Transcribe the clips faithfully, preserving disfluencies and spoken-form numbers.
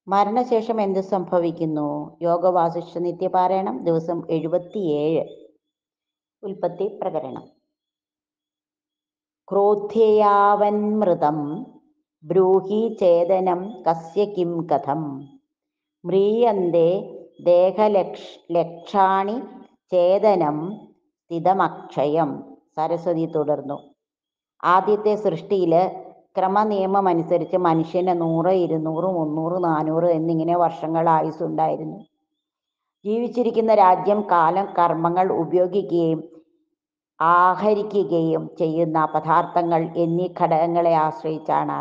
മരണശേഷം എന്ത് സംഭവിക്കുന്നു? യോഗവാസിഷ്ഠ നിത്യപാരായണം ദിവസം എഴുപത്തിയേഴ്. ഉൽപ്പത്തി പ്രകരണം. ക്രോധ്യയാവന്മൃതം ബ്രൂഹി ചേതനം കസ്യ കിം കഥം മ്രിയന്തേ ദേഹലക്ഷ ലക്ഷാണി ചേതനം സ്ഥിതമക്ഷയം. സരസ്വതി തുടർന്നു. ആദ്യത്തെ സൃഷ്ടിയിൽ ക്രമനിയമമനുസരിച്ച് മനുഷ്യന് നൂറ്, ഇരുന്നൂറ്, മുന്നൂറ്, നാനൂറ് എന്നിങ്ങനെ വർഷങ്ങൾ ആയുസ്സുണ്ടായിരുന്നു. ജീവിച്ചിരിക്കുന്ന രാജ്യം, കാലം, കർമ്മങ്ങൾ, ഉപയോഗിക്കുകയും ആഹരിക്കുകയും ചെയ്യുന്ന പദാർത്ഥങ്ങൾ എന്നീ ഘടകങ്ങളെ ആശ്രയിച്ചാണ്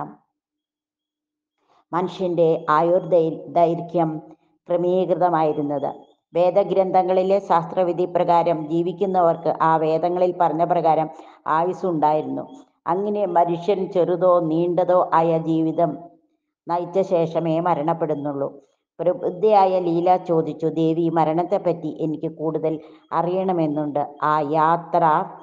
മനുഷ്യൻ്റെ ആയുർദൈർഘ്യം ക്രമീകൃതമായിരുന്നത്. വേദഗ്രന്ഥങ്ങളിലെ ശാസ്ത്രവിധി പ്രകാരം ജീവിക്കുന്നവർക്ക് ആ വേദങ്ങളിൽ പറഞ്ഞ പ്രകാരം ആയുസ്സുണ്ടായിരുന്നു. അങ്ങനെ മനുഷ്യൻ ചെറുതോ നീണ്ടതോ ആയ ജീവിതം നയിച്ച ശേഷമേ മരണപ്പെടുന്നുള്ളൂ. പ്രബുദ്ധയായ ലീല ചോദിച്ചു, ദേവി, മരണത്തെപ്പറ്റി എനിക്ക് കൂടുതൽ അറിയണമെന്നുണ്ട്. ആ യാത്ര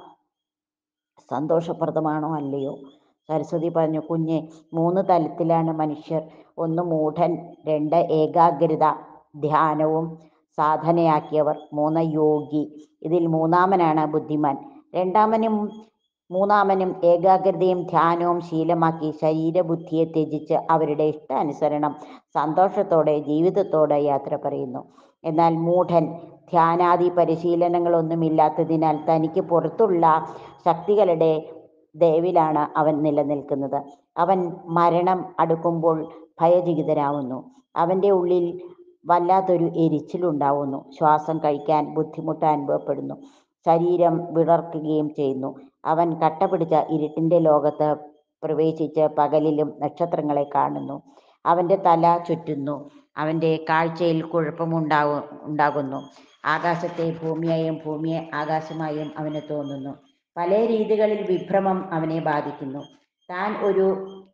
സന്തോഷപ്രദമാണോ അല്ലയോ? സരസ്വതി പറഞ്ഞു, കുഞ്ഞെ, മൂന്ന് തലത്തിലാണ് മനുഷ്യർ. ഒന്ന് മൂഢൻ, രണ്ട് ഏകാഗ്രത ധ്യാനവും സാധനയാക്കിയവർ, മൂന്ന് യോഗി. ഇതിൽ മൂന്നാമനാണ് ബുദ്ധിമാൻ. രണ്ടാമനും മൂന്നാമനും ഏകാഗ്രതയും ധ്യാനവും ശീലമാക്കി ശരീരബുദ്ധിയെ ത്യജിച്ച് അവരുടെ ഇഷ്ടാനുസരണം സന്തോഷത്തോടെ ജീവിതത്തോടെ യാത്ര പറയുന്നു. എന്നാൽ മൂഢൻ ധ്യാനാദി പരിശീലനങ്ങളൊന്നുമില്ലാത്തതിനാൽ തനിക്ക് പുറത്തുള്ള ശക്തികളുടെ ദയവിലാണ് അവൻ നിലനിൽക്കുന്നത്. അവൻ മരണം അടുക്കുമ്പോൾ ഭയചകിതനാവുന്നു. അവൻ്റെ ഉള്ളിൽ വല്ലാത്തൊരു എരിച്ചിലുണ്ടാവുന്നു. ശ്വാസം കഴിക്കാൻ ബുദ്ധിമുട്ട് അനുഭവപ്പെടുന്നു. ശരീരം വിളർക്കുകയും ചെയ്യുന്നു. അവൻ കട്ട പിടിച്ച ഇരുട്ടിൻ്റെ ലോകത്ത് പ്രവേശിച്ച് പകലിലും നക്ഷത്രങ്ങളെ കാണുന്നു. അവൻ്റെ തല ചുറ്റുന്നു. അവൻ്റെ കാഴ്ചയിൽ കുഴപ്പമുണ്ടാവു ഉണ്ടാകുന്നു ആകാശത്തെ ഭൂമിയായും ഭൂമിയെ ആകാശമായും അവന് തോന്നുന്നു. പല രീതികളിൽ വിഭ്രമം അവനെ ബാധിക്കുന്നു. താൻ ഒരു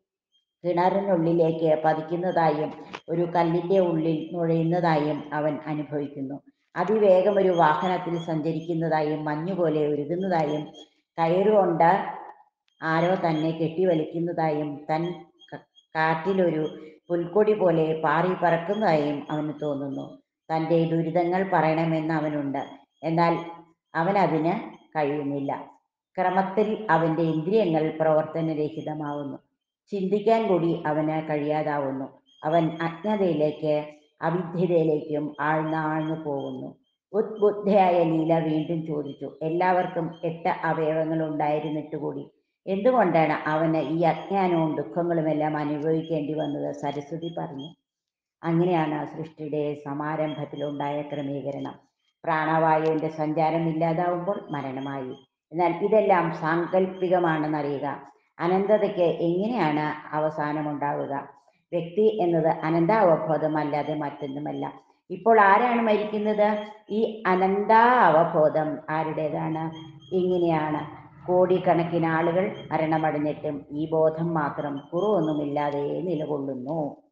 കിണറിനുള്ളിലേക്ക് പതിക്കുന്നതായും ഒരു കല്ലിൻ്റെ ഉള്ളിൽ നുഴയുന്നതായും അവൻ അനുഭവിക്കുന്നു. അതിവേഗം ഒരു വാഹനത്തിൽ സഞ്ചരിക്കുന്നതായും മഞ്ഞുപോലെ ഉരുകുന്നതായും കയറുകൊണ്ട് ആരോ തന്നെ കെട്ടിവലിക്കുന്നതായും താൻ കാറ്റിലൊരു പുൽക്കൊടി പോലെ പാറി പറക്കുന്നതായും അവന് തോന്നുന്നു. തൻ്റെ ദുരിതങ്ങൾ പറയണമെന്ന് അവനുണ്ട്. എന്നാൽ അവനതിന് കഴിയുന്നില്ല. ക്രമത്തിൽ അവൻ്റെ ഇന്ദ്രിയങ്ങൾ പ്രവർത്തനരഹിതമാവുന്നു. ചിന്തിക്കാൻ കൂടി അവന് കഴിയാതാവുന്നു. അവൻ അജ്ഞതയിലേക്ക് അവിദ്യതയിലേക്കും ആഴ്ന്നാഴ്ന്നു പോകുന്നു. ഉദ്ബുദ്ധയായ ലീല വീണ്ടും ചോദിച്ചു, എല്ലാവർക്കും എട്ട് അവയവങ്ങൾ ഉണ്ടായിരുന്നിട്ട് കൂടി എന്തുകൊണ്ടാണ് അവന് ഈ അജ്ഞാനവും ദുഃഖങ്ങളുമെല്ലാം അനുഭവിക്കേണ്ടി വന്നത്? സരസ്വതി പറഞ്ഞു, അങ്ങനെയാണ് സൃഷ്ടിയുടെ സമാരംഭത്തിലുണ്ടായ ക്രമീകരണം. പ്രാണവായുവിൻ്റെ സഞ്ചാരം ഇല്ലാതാവുമ്പോൾ മരണമായി. എന്നാൽ ഇതെല്ലാം സാങ്കല്പികമാണെന്നറിയുക. അനന്തതയ്ക്ക് എങ്ങനെയാണ് അവസാനമുണ്ടാവുക? വ്യക്തി എന്നത് അനന്താവബോധമല്ലാതെ മറ്റൊന്നുമല്ല. ഇപ്പോൾ ആരാണ് മരിക്കുന്നത്? ഈ അനന്താവബോധം ആരുടേതാണ്? ഇങ്ങനെയാണ് കോടിക്കണക്കിന് ആളുകൾ മരണമടഞ്ഞിട്ടും ഈ ബോധം മാത്രം കുറവൊന്നുമില്ലാതെ നിലകൊള്ളുന്നു.